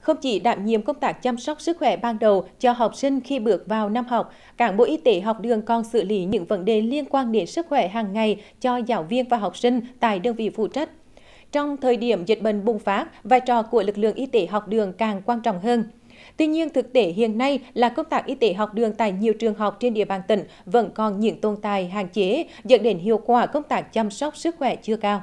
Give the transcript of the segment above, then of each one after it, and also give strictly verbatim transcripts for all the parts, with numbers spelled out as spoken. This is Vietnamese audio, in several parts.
không chỉ đảm nhiệm công tác chăm sóc sức khỏe ban đầu cho học sinh khi bước vào năm học, cán bộ y tế học đường còn xử lý những vấn đề liên quan đến sức khỏe hàng ngày cho giáo viên và học sinh tại đơn vị phụ trách. Trong thời điểm dịch bệnh bùng phát, vai trò của lực lượng y tế học đường càng quan trọng hơn. Tuy nhiên, thực tế hiện nay là công tác y tế học đường tại nhiều trường học trên địa bàn tỉnh vẫn còn những tồn tại hạn chế, dẫn đến hiệu quả công tác chăm sóc sức khỏe chưa cao.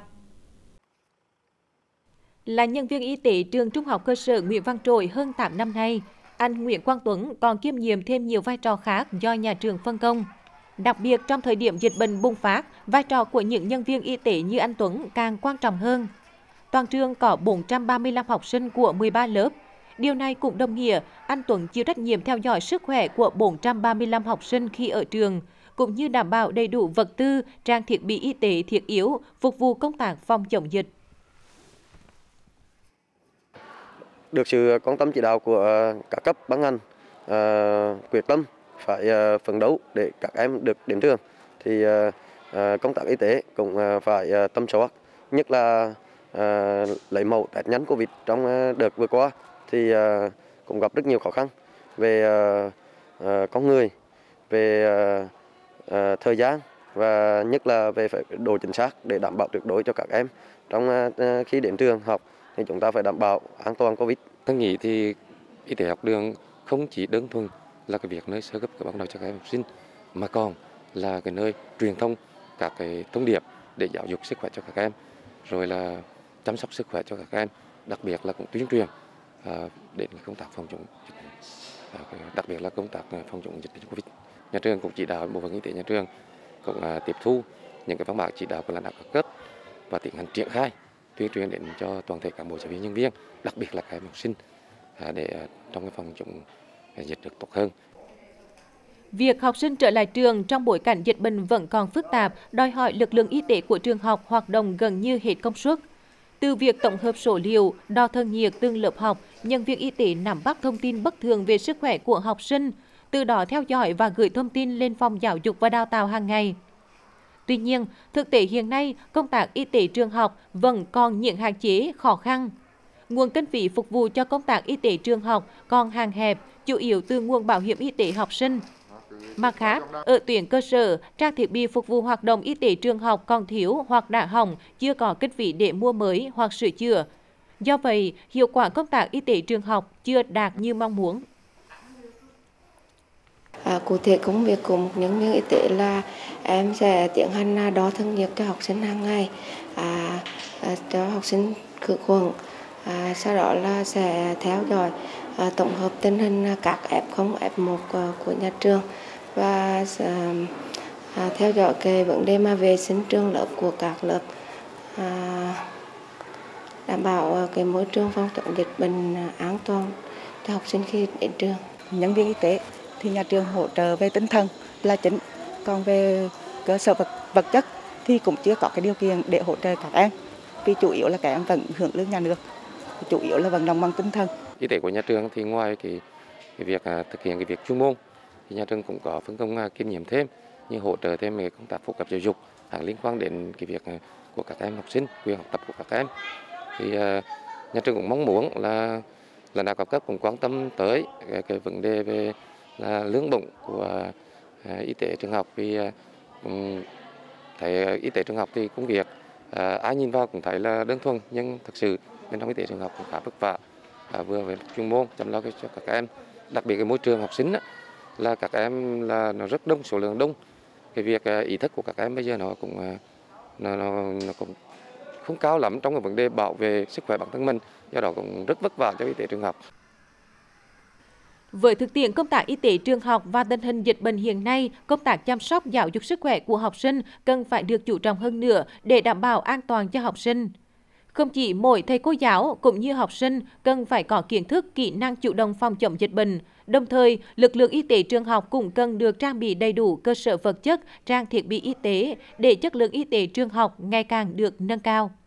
Là nhân viên y tế trường Trung học cơ sở Nguyễn Văn Trỗi hơn tám năm nay, anh Nguyễn Quang Tuấn còn kiêm nhiệm thêm nhiều vai trò khác do nhà trường phân công. Đặc biệt trong thời điểm dịch bệnh bùng phát, vai trò của những nhân viên y tế như anh Tuấn càng quan trọng hơn. Toàn trường có bốn trăm ba mươi lăm học sinh của mười ba lớp. Điều này cũng đồng nghĩa anh Tuấn chịu trách nhiệm theo dõi sức khỏe của bốn trăm ba mươi lăm học sinh khi ở trường, cũng như đảm bảo đầy đủ vật tư, trang thiết bị y tế thiết yếu, phục vụ công tác phòng chống dịch. Được sự quan tâm chỉ đạo của các cấp ban ngành, uh, quyết tâm phải uh, phấn đấu để các em được đến trường, thì uh, uh, công tác y tế cũng uh, phải uh, tâm soát, nhất là uh, lấy mẫu test nhanh Covid trong uh, đợt vừa qua thì uh, cũng gặp rất nhiều khó khăn về uh, uh, con người, về uh, uh, thời gian và nhất là về độ chính xác để đảm bảo tuyệt đối cho các em trong uh, khi đến trường học. Thì chúng ta phải đảm bảo an toàn Covid. Tôi nghĩ thì y tế học đường không chỉ đơn thuần là cái việc nơi sơ cấp ban đầu cho các em học sinh, mà còn là cái nơi truyền thông các cái thông điệp để giáo dục sức khỏe cho các em, rồi là chăm sóc sức khỏe cho các em, đặc biệt là cũng tuyên truyền à, đến công tác phòng chống dịch, à, đặc biệt là công tác phòng chống dịch Covid. Nhà trường cũng chỉ đạo bộ phận y tế nhà trường cũng à, tiếp thu những cái văn bản chỉ đạo của lãnh đạo các cấp và tiến hành triển khai tuyên truyền đến cho toàn thể cán bộ giáo viên nhân viên, đặc biệt là các em học sinh để trong cái phòng chống dịch được tốt hơn. Việc học sinh trở lại trường trong bối cảnh dịch bệnh vẫn còn phức tạp, đòi hỏi lực lượng y tế của trường học hoạt động gần như hết công suất. Từ việc tổng hợp số liệu, đo thân nhiệt từng lớp học, nhân viên y tế nắm bắt thông tin bất thường về sức khỏe của học sinh, từ đó theo dõi và gửi thông tin lên phòng giáo dục và đào tạo hàng ngày. Tuy nhiên, thực tế hiện nay, công tác y tế trường học vẫn còn những hạn chế, khó khăn. Nguồn kinh phí phục vụ cho công tác y tế trường học còn hạn hẹp, chủ yếu từ nguồn bảo hiểm y tế học sinh. Mặt khác, ở tuyến cơ sở, trang thiết bị phục vụ hoạt động y tế trường học còn thiếu hoặc đã hỏng, chưa có kinh phí để mua mới hoặc sửa chữa. Do vậy, hiệu quả công tác y tế trường học chưa đạt như mong muốn. À, cụ thể công việc của một nhân viên y tế là em sẽ tiến hành đo thân nhiệt cho học sinh hàng ngày, à, à, cho học sinh khử khuẩn, à, sau đó là sẽ theo dõi à, tổng hợp tình hình các ép không, ép một à, của nhà trường và à, à, theo dõi cái vấn đề mà vệ sinh trường lớp của các lớp, à, đảm bảo cái môi trường phòng chống dịch bệnh an toàn cho học sinh khi đến trường. Nhân viên y tế thì nhà trường hỗ trợ về tinh thần là chính, còn về cơ sở vật, vật chất thì cũng chưa có cái điều kiện để hỗ trợ các em, vì chủ yếu là các em vẫn hưởng lương nhà nước, chủ yếu là vận động bằng tinh thần. Y tế của nhà trường thì ngoài cái, cái việc à, thực hiện cái việc chuyên môn thì nhà trường cũng có phân công à, kiêm nhiệm thêm như hỗ trợ thêm về công tác phổ cập giáo dục à, liên quan đến cái việc à, của các em học sinh, quyền học tập của các em. Thì à, nhà trường cũng mong muốn là lãnh đạo các cấp cũng quan tâm tới cái, cái vấn đề về là lương bổng của à, y tế trường học, vì à, thấy y tế trường học thì công việc à, ai nhìn vào cũng thấy là đơn thuần, nhưng thực sự bên trong y tế trường học cũng khá vất vả, à, vừa về chuyên môn chăm lo cho các em, đặc biệt cái môi trường học sinh đó, là các em là nó rất đông, số lượng đông, cái việc à, ý thức của các em bây giờ nó cũng à, nó, nó, nó cũng không cao lắm trong cái vấn đề bảo vệ sức khỏe bản thân mình, do đó cũng rất vất vả cho y tế trường học. Với thực tiễn công tác y tế trường học và tình hình dịch bệnh hiện nay, công tác chăm sóc giáo dục sức khỏe của học sinh cần phải được chú trọng hơn nữa để đảm bảo an toàn cho học sinh. Không chỉ mỗi thầy cô giáo cũng như học sinh cần phải có kiến thức, kỹ năng chủ động phòng chống dịch bệnh. Đồng thời, lực lượng y tế trường học cũng cần được trang bị đầy đủ cơ sở vật chất, trang thiết bị y tế để chất lượng y tế trường học ngày càng được nâng cao.